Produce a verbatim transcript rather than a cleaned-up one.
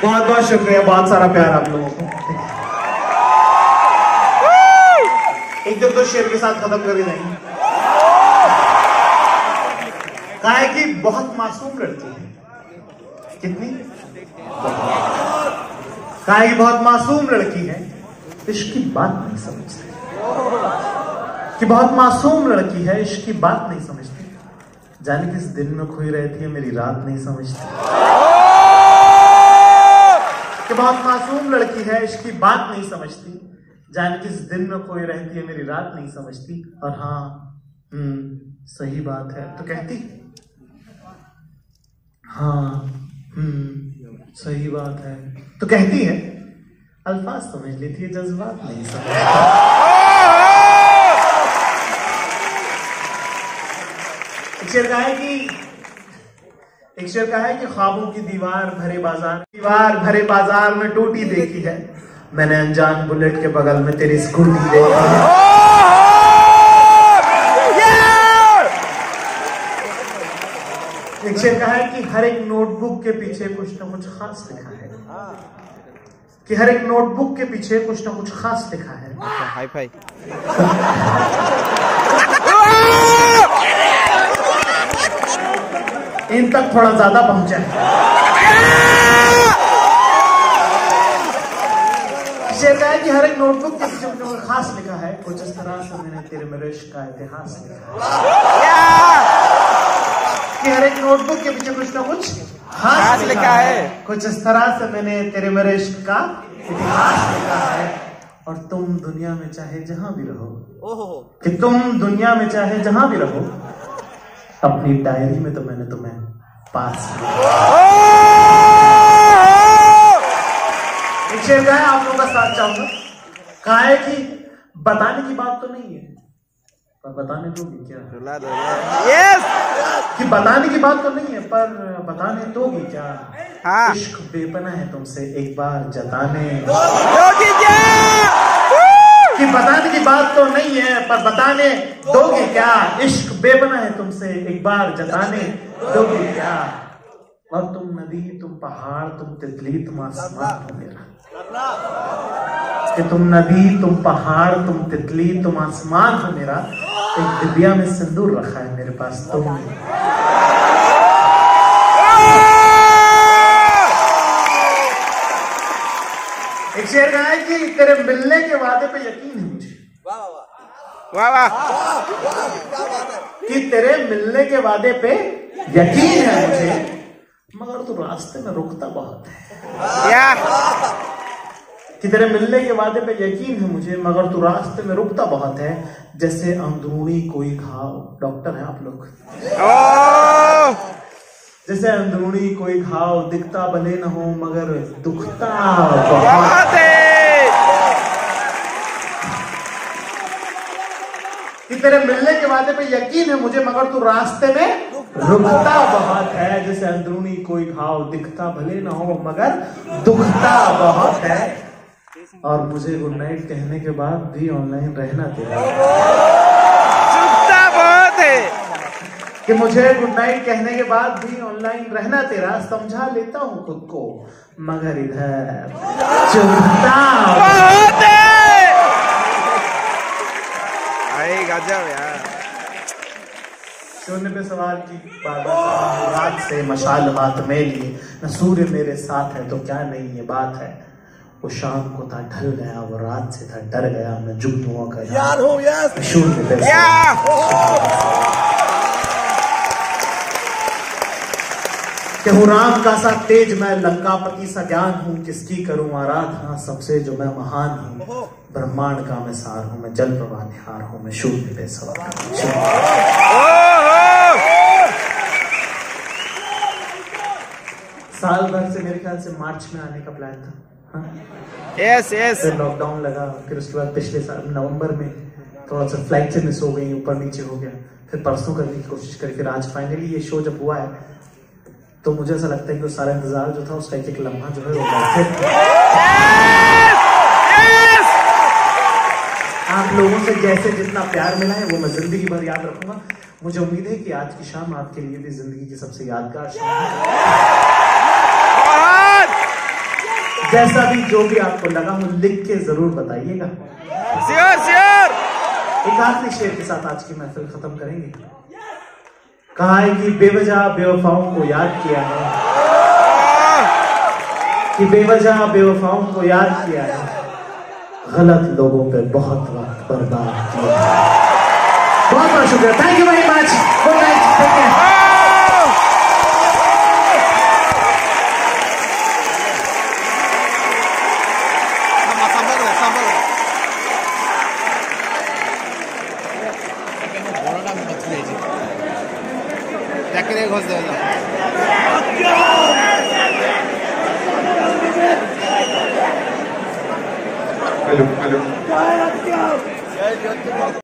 बहुत बहुत शुक्रिया, बहुत सारा प्यार आप लोगों को। एक जब तो शेर के साथ खत्म कर ही नहीं। कहा है कि बहुत मासूम लड़की है। कितनी? कहा है कि बहुत मासूम लड़की है, इश्क की बात नहीं समझती। कि बहुत मासूम लड़की है, इश्क की बात नहीं समझती। जाने किस दिन में खोई रहती है, मेरी रात नहीं समझती। कि बहुत मासूम लड़की है, इश्क की बात नहीं समझती। जाने किस दिन में खोई रहती है, मेरी रात नहीं समझती। और हाँ, हम्म सही बात है तो कहती, हाँ हम्म सही बात है तो कहती है। अल्फाज समझ लेती है, जज्बात नहीं समझती। एक शेर का है कि एक शेर का है कि ख्वाबों की दीवार भरे बाजार दीवार भरे बाजार में टूटी देखी है मैंने, अनजान बुलेट के बगल में तेरी स्कूटी देखी है। एक शेर का है कि हर एक नोटबुक के पीछे कुछ ना कुछ खास लिखा है। कि हर एक नोटबुक के पीछे कुछ ना कुछ खास लिखा है। Hi fi. इन तक थोड़ा ज्यादा पहुंचा है। शेर का है कि हर एक नोटबुक के पीछे कुछ ना कुछ खास लिखा है। कुछ इस तरह से मैंने तेरे मेरे इश्क का इतिहास लिखा है। कि हर एक नोटबुक के पीछे कुछ ना कुछ खास लिखा है। कुछ इस तरह से मैंने तेरे मेरे इश्क का इतिहास लिखा है। और तुम दुनिया में चाहे जहां भी रहो, कि तुम दुनिया में चाहे जहां भी रहो, अपनी डायरी में तो मैंने तुम्हें पास किया। एक शेर का है, आप लोगों का साथ चाहूंगा। कहा है कि बताने की बात तो नहीं है, पर बताने दोगी क्या? यस। कि बताने की बात तो नहीं है, पर बताने दोगी क्या? हाँ। इश्क बेपना है तुमसे एक बार जताने दोगी क्या? कि बताने की बात तो नहीं है, पर बताने दोगी क्या? इश्क बेपना है तुमसे एक बार जताने दोगी क्या? और तुम नदी, तुम पहाड़, तुम तितली, तुम आसमान हो मेरा। कि तुम नदी, तुम पहाड़, तुम तितली, तुम आसमान हो मेरा। एक डिबिया में सिंदूर रखा है मेरे पास तुम। एक शेर का है कि तेरे मिलने के वादे पे यकीन है मुझे। वाह वाह। कि तेरे मिलने के वादे पे यकीन है मुझे, मगर तू रास्ते में रुकता बहुत है। क्या? कि तेरे मिलने के वादे पे यकीन है मुझे, मगर तू रास्ते में रुकता बहुत है। जैसे अंदरूनी कोई घाव, डॉक्टर है आप लोग। जैसे अंदरूनी कोई घाव, दिखता भले न हो मगर दुखता बहुत है। कि तेरे मिलने के वादे पे यकीन है मुझे, मगर तू रास्ते में रुकता बहुत है। जैसे अंदरूनी कोई घाव, दिखता भले न हो मगर दुखता बहुत है। और मुझे गुड नाइट कहने के बाद भी ऑनलाइन रहना तेरा चुपता बहुत है। कि मुझे गुड नाइट कहने के बाद भी ऑनलाइन रहना तेरा, समझा लेता हूँ खुद को मगर इधर चुपता बहुत है। अरे गजब यार। शून्य पे सवाल की रात से मशाल हाथ में लिए, न सूर्य मेरे साथ है तो क्या नहीं ये बात है। वो शाम को था ढल गया, वो रात से था डर गया, मैं जुगनुओं का यार हूँ। यस। शून्य पे कि हूँ राम का सा तेज मैं, लंकापति सा ज्ञान हूँ, किसकी करूँ आराधना सबसे जो मैं महान हूँ। ब्रह्मांड का मैं सार हूँ, मैं जल प्रवाह निहार हूँ, मैं शून्य पे सवार। साल भर से मेरे ख्याल से मार्च में आने का प्लान था। Yes yes. फिर लॉकडाउन लगा, फिर उसके बाद पिछले साल नवंबर में थोड़ा सा फ्लाइट से मिस हो गई, ऊपर नीचे हो गया, फिर परसों करने की कोशिश करी, फिर आज फाइनली ये शो जब हुआ है तो मुझे ऐसा लगता है कि वो सारा इंतजार जो था उसका एक एक लम्हा जो है वो आप लोगों से जैसे जितना प्यार मिला है वो मैं जिंदगी भर याद रखूंगा। मुझे उम्मीद है कि आज की शाम आपके लिए भी जिंदगी की सबसे यादगार शाम है। जैसा भी जो भी आपको लगा वो लिख के जरूर बताइएगा। Sure sure. एक आखिरी शेर के साथ आज की महफिल खत्म करेंगे। कहा है कि बेवजह बेवफाओं को याद किया है, कि बेवजह बेवफाओं को याद किया है, गलत लोगों पे बहुत वक्त बर्बाद किया है। बहुत बहुत शुक्रिया। Thank you very much. Good night. Take care. Hello, hello.